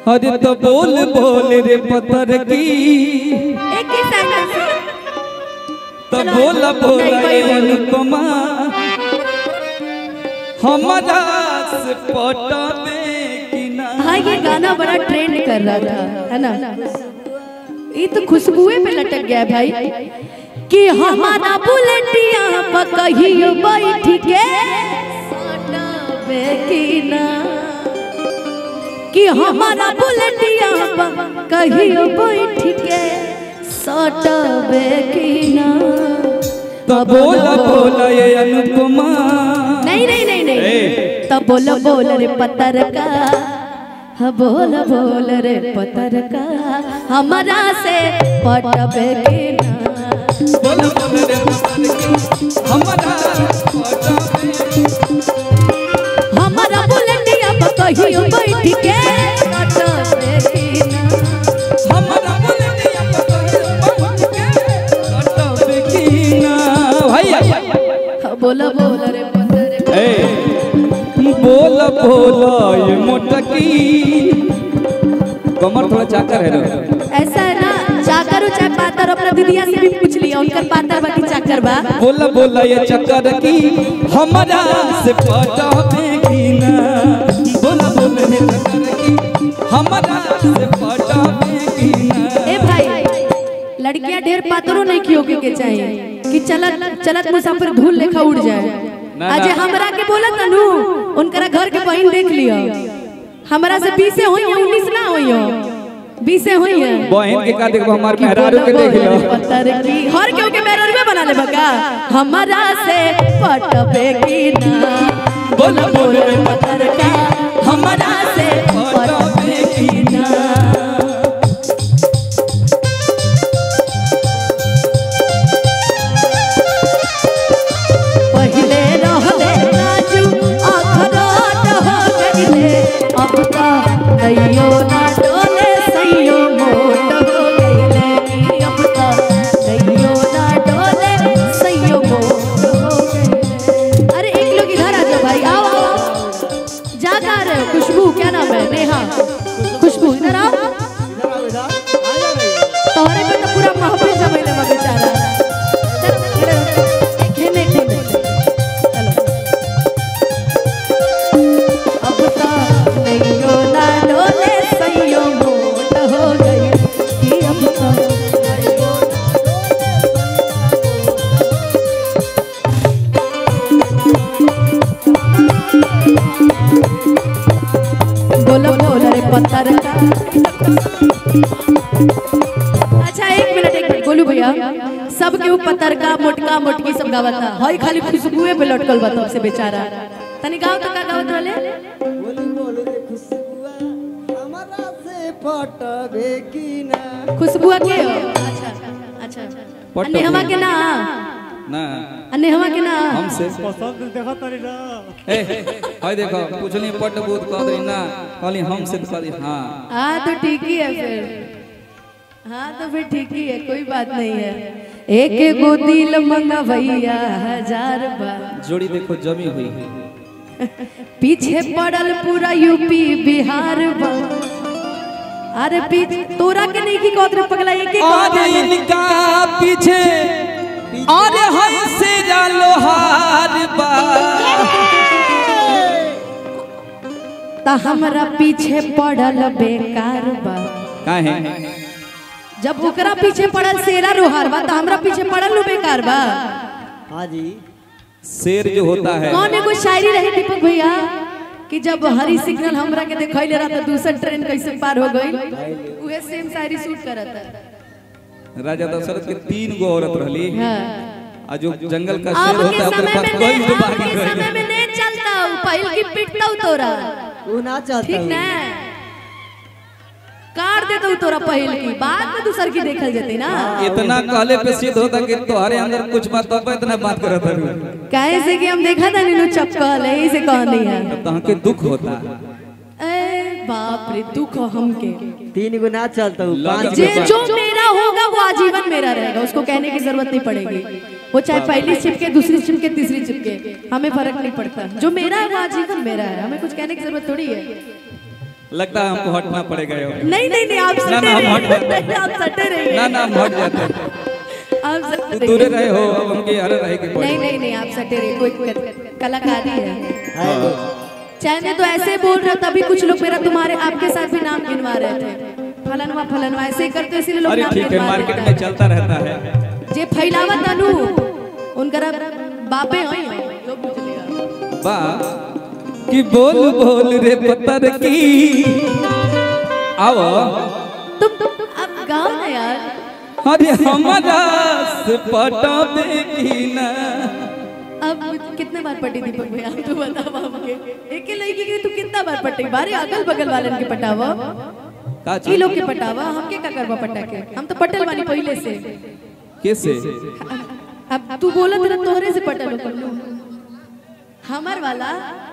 अरे तो बोल बोल रे पत्थर की एक ही सेंटेंस तो बोल बोल रे अनुपमा हमारा से पटावे कि ना। हाँ ये गाना बड़ा ट्रेंड कर रहा था है ना। ये तो खुशबुए पे लटक गया भाई कि हमारा बुलेटिया पर कहियो बैठ के सटावे कि ना कि हमारा बुलेटिया पर कहियो बैठ के सटावे कि ना। तो बोल बोल ये अनुपमा नहीं नहीं नहीं नहीं तो बोल बोल रे पत्थर का हाँ बोल बोल रे पत्थर का हमारा से पटबे कि ना। बोल बोल रे पत्थर की हमारा पटावे हमारा बुलेटिया पर कहियो बैठ के सटावे कि ना। हमारा बुलेटिया पर कहियो बैठ के सटावे कि ना। भैया हाँ बोल बोल रे पत्थर का बोल बोल ये मोटकी कमर थोड़ा चाकर है ना। ऐसा है ना चाकर चाहे पातर अपना दीदिया से भी पूछ लिया उनकर पातर बाकी चाकर बा। बोल बोल ये चक्कर की हमारा से पटावे कि ना। बोल बोल ये चक्कर की हमारा से पटावे कि ना। ए भाई लड़कियां ढेर पातरों नहीं कियो के चाहिए कि चलत चलत मुसाफिर धूल लेखा उड़ जाए। आज हमरा के बोलत नु उनकरा घर के बहन देख लियो हमरा से 20 से होई 19 ना होई 20 से होई है बहन के का देखो हमार मेहरारू के देख लो पत्थर की हर केहू के मेहरारू में बना ले बका हमरा से पटबे कि ना। बोल बोल रे पत्थर का हमरा से पटबे कि ना। पहले रहले राजू अखरोट हो गइले अब तो दैयो ना डोले सैयो मोट हो गइले अब तो दैयो ना डोले सैयो मोट हो गइले। अरे एक लोग इधर आ जाओ भाई आओ आओ जा कहाँ रहे हो। खुशबू क्या नाम है नेहा खुशबू इधर आओ तोहरे पे तो पूरा महफिल जमैले बा बेचारा। खेने खेने चलो अब तो नैयो ना डोले सैयो मोट हो गई कि अब तो नैयो बोलो बोलो रे पत्थर का। अच्छा एक मिनट बोलू भैया सब के पत्थर का मोटका मोटकी सब गावता हई खाली खुशबुए पे लटकल बा तब से बेचारा तनी गाओ तो का गावत रहले। बोली बोल रे खुशबुआ हमारा से पटबे कि ना। खुशबुआ के हो अच्छा अच्छा अन्ने हवा के ना ना अन्ने हवा के ना हमसे पसंद देखा तरी ना। ए हाय देखो पूछनी पट बूत कह दई ना कहली हमसे तो कहली हां हाँ तो ठीक ही है फिर हाँ तो फिर ठीक ही है कोई बात नहीं है। एक गो दिल मंगवैया 1000 बार जोड़ी देखो जमी हुई पीछे पड़ल पूरा यूपी बिहार बा। अरे पीछे तोरा के नहीं की कहत रे पगला एक और इनका पीछे और हई से जालो हार बा ता हमरा पीछे पड़ल बेकार बा। काहे जब ओकरा पीछे पड़ल शेरा रोहार बा ता हमरा पीछे पड़ल नु बेकार बा। हाँ जी शेर जो होता है कौन एगो शायरी रही दीपक भैया कि जब हरी सिग्नल हमरा के देखैले रहा तो दूसरा ट्रेन कैसे पार हो गई उहे सेम शायरी शूट करत है। राजा दशरथ के 3 गो औरत रहली हां आ जो जंगल का अब शेर के होता है समय ओकरे में पास कोई नहीं तो अब बाकी के समय में नहीं चलता पहल की पिटता तोरा वो ना चाहता ठीक ना काट दे तो तोरा पहल की बाद में दूसर की देखल जते ना। इतना कहले पे सिद्ध होता कि तुम्हारे अंदर कुछ बात तो इतना बात करत है काहे से कि हम देखा था नीनू चपकल है इसे कहनी है तहां के दुख होता ए बाप रे दुख हमके 3 गो ना चलता हूँ लगा- 5 जे जो मेरा होगा वो आजीवन मेरा रहेगा उसको कहने की जरूरत नहीं पड़ेगी वो चाहे पहली चिपके दूसरी चिपके तीसरी चिपके हमें फर्क नहीं पड़ता जो मेरा है वो आजीवन मेरा है हमें कुछ कहने की जरूरत थोड़ी है लगता है हमको हटना पड़ेगा। नहीं नहीं नहीं, आप ना, सटे हम हट रहिए, जाते। आप सटे रहिए, ना हम हट जाते हैं। आप सटे तू दूरे रहिए। रहे हो, अब हमके हरे रहे के नहीं नहीं नहीं, आप सटे रहिए, कोई कलाकारी है। चाहे मैं तो ऐसे बोल रहा, तभी कुछ लोग मेरा तुम्हारे आपके साथ भी नाम गिनवा रहे थे, फलनवा फलनवा ऐसे ही करते, इसीलिए लोग अरे नाम ठीक है, गिनवा मार्केट देते में हैं। चलता रहता है। जे फैलावा तनु उनकर बापे होई जो बुझलिया। बा कि बोल बोल रे पत्थर की आओ तुम अब गाओ ना यार। अरे हमारा से पटावे की ना। अब कितने बार पटी दीपक भैया, तू बता हमके। एक ही लड़की के तू कितना बार पटी? बारे अगल बगल वालन के पटावा, का ई लोग के पटावा, हमके का करवा पटा के? हम तो पटल वाली पहले से। कैसे? अब तू बोला तेरा तोहरे से पटल हो। हमार वाला